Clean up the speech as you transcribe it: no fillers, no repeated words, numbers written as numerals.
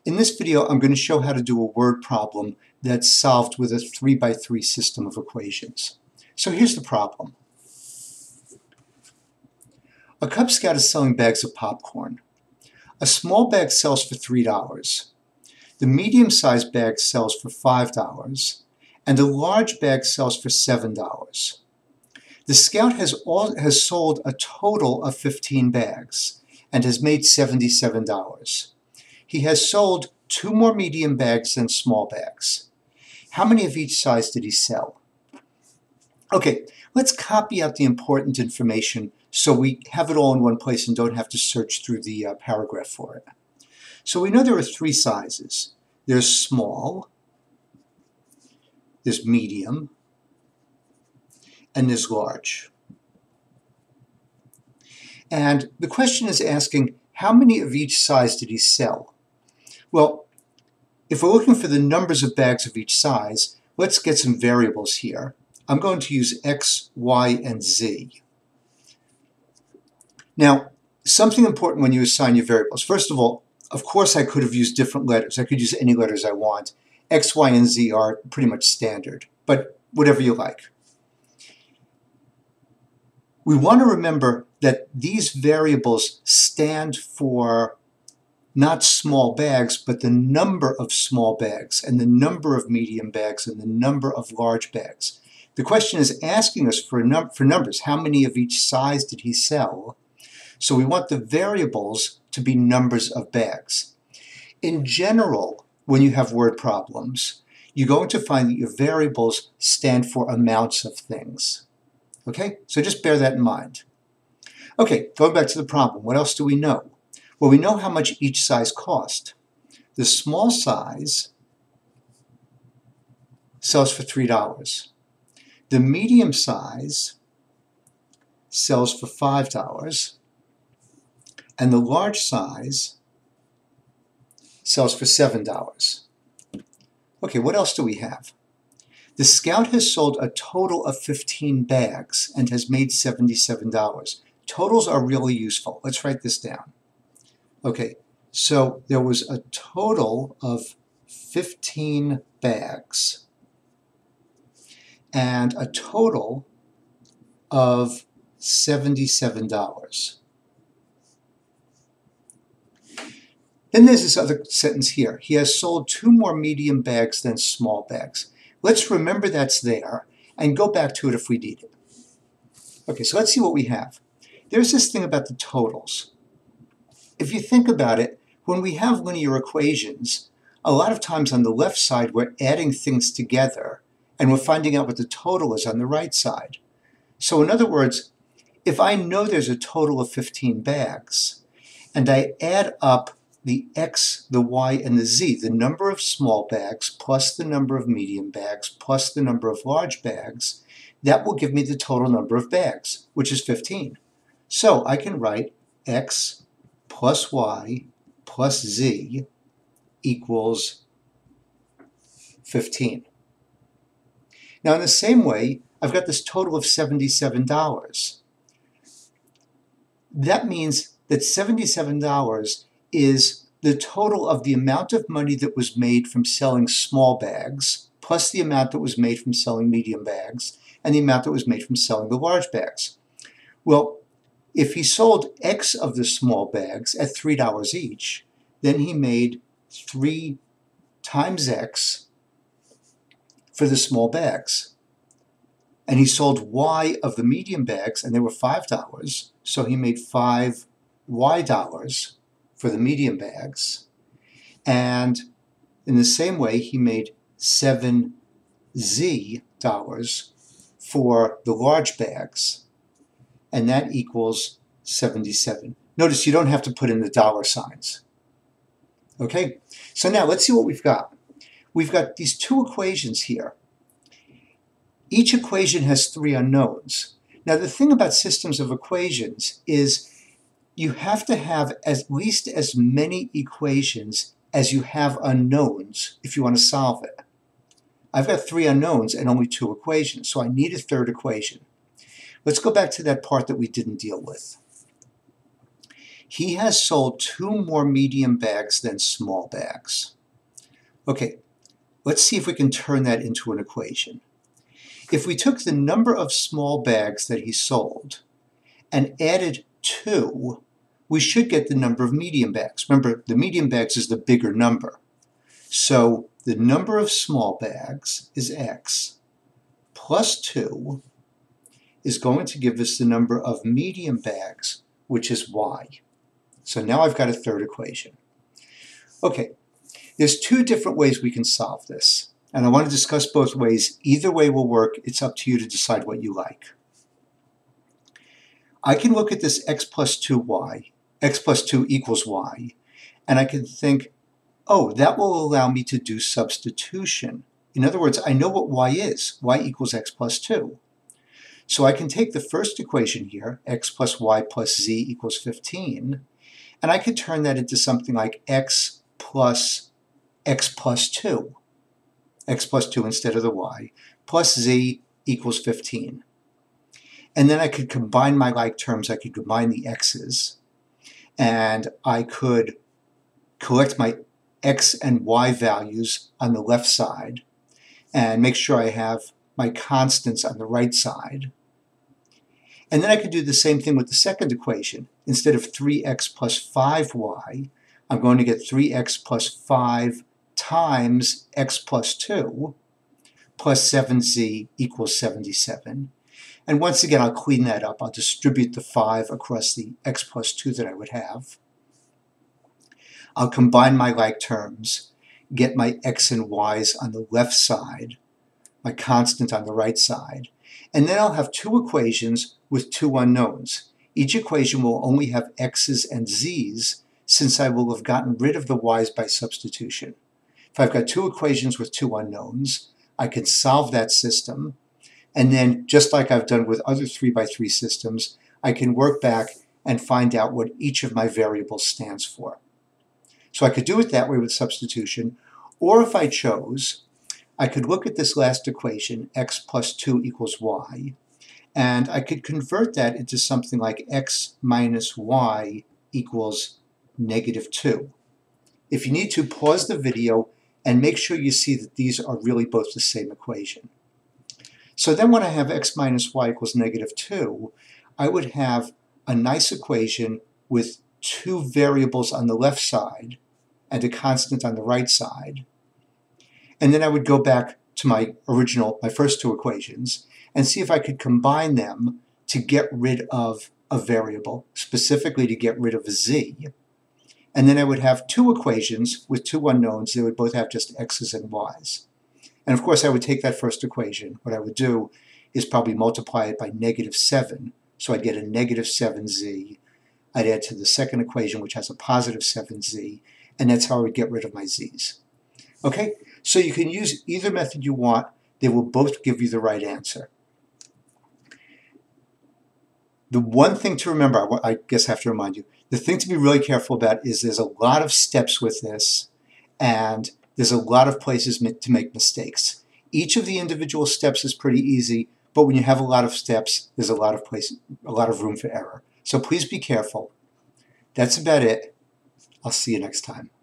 In this video, I'm going to show how to do a word problem that's solved with a 3x3 system of equations. So here's the problem. A Cub Scout is selling bags of popcorn. A small bag sells for $3. The medium-sized bag sells for $5, and a large bag sells for $7. The Scout has sold a total of 15 bags and has made $77. He has sold 2 more medium bags than small bags. How many of each size did he sell? Okay, let's copy out the important information so we have it all in one place and don't have to search through the paragraph for it. So we know there are 3 sizes. There's small, there's medium, and there's large. And the question is asking, how many of each size did he sell? Well, if we're looking for the numbers of bags of each size, let's get some variables here. I'm going to use X, Y, and Z. Now, something important when you assign your variables. First of all, of course I could have used different letters. I could use any letters I want. X, Y, and Z are pretty much standard, but whatever you like. We want to remember that these variables stand for not small bags, but the number of small bags and the number of medium bags and the number of large bags. The question is asking us for numbers. How many of each size did he sell? So we want the variables to be numbers of bags. In general, when you have word problems, you're going to find that your variables stand for amounts of things. Okay, so just bear that in mind. Okay, going back to the problem, what else do we know? Well, we know how much each size cost. The small size sells for $3. The medium size sells for $5. And the large size sells for $7. Okay, what else do we have? The Scout has sold a total of 15 bags and has made $77. Totals are really useful. Let's write this down. Okay, so there was a total of 15 bags and a total of $77. Then there's this other sentence here. He has sold 2 more medium bags than small bags. Let's remember that's there and go back to it if we need it. Okay, so let's see what we have. There's this thing about the totals. If you think about it, when we have linear equations, a lot of times on the left side we're adding things together and we're finding out what the total is on the right side. So in other words, if I know there's a total of 15 bags and I add up the X, the Y, and the Z, the number of small bags plus the number of medium bags plus the number of large bags, that will give me the total number of bags, which is 15. So I can write X plus Y plus Z equals 15. Now in the same way, I've got this total of $77. That means that $77 is the total of the amount of money that was made from selling small bags, plus the amount that was made from selling medium bags, and the amount that was made from selling the large bags. Well, if he sold X of the small bags at $3 each, then he made 3 times X for the small bags. And he sold Y of the medium bags, and they were $5, so he made $5Y for the medium bags. And in the same way, he made $7Z for the large bags, and that equals 77. Notice you don't have to put in the dollar signs. Okay, so now let's see what we've got. We've got these 2 equations here. Each equation has 3 unknowns. Now the thing about systems of equations is you have to have at least as many equations as you have unknowns if you want to solve it. I've got 3 unknowns and only 2 equations, so I need a 3rd equation. Let's go back to that part that we didn't deal with. He has sold 2 more medium bags than small bags. Okay, let's see if we can turn that into an equation. If we took the number of small bags that he sold and added 2, we should get the number of medium bags. Remember, the medium bags is the bigger number. So the number of small bags is x plus 2 is going to give us the number of medium bags, which is y. So now I've got a third equation. Okay, there's 2 different ways we can solve this. And I want to discuss both ways. Either way will work. It's up to you to decide what you like. I can look at this x plus 2 equals y, and I can think, oh, that will allow me to do substitution. In other words, I know what y is. Y equals x plus 2. So I can take the first equation here, x plus y plus z equals 15, and I could turn that into something like x plus 2. X plus 2 instead of the y, plus z equals 15. And then I could combine my like terms. I could combine the x's, and I could collect my x and y values on the left side and make sure I have my constants on the right side. And then I could do the same thing with the second equation. Instead of 3x plus 5y, I'm going to get 3x plus 5 times x plus 2 plus 7z equals 77. And once again, I'll clean that up. I'll distribute the 5 across the x plus 2 that I would have. I'll combine my like terms, get my x and y's on the left side, my constant on the right side, and then I'll have 2 equations with 2 unknowns. Each equation will only have x's and z's since I will have gotten rid of the y's by substitution. If I've got 2 equations with 2 unknowns, I can solve that system, and then just like I've done with other 3x3 systems, I can work back and find out what each of my variables stands for. So I could do it that way with substitution, or if I chose, I could look at this last equation, x plus 2 equals y, and I could convert that into something like x minus y equals negative 2. If you need to, pause the video and make sure you see that these are really both the same equation. So then when I have x minus y equals negative 2, I would have a nice equation with 2 variables on the left side and a constant on the right side. And then I would go back to my first 2 equations and see if I could combine them to get rid of a variable, specifically to get rid of a z. And then I would have 2 equations with 2 unknowns. They would both have just x's and y's. And of course, I would take that first equation. What I would do is probably multiply it by negative 7. So I'd get a negative 7z. I'd add to the second equation, which has a positive 7z. And that's how I would get rid of my z's. Okay? So you can use either method you want. They will both give you the right answer. The one thing to remember, I guess I have to remind you, the thing to be really careful about is there's a lot of steps with this, and there's a lot of places to make mistakes. Each of the individual steps is pretty easy, but when you have a lot of steps, there's a lot of room for error. So please be careful. That's about it. I'll see you next time.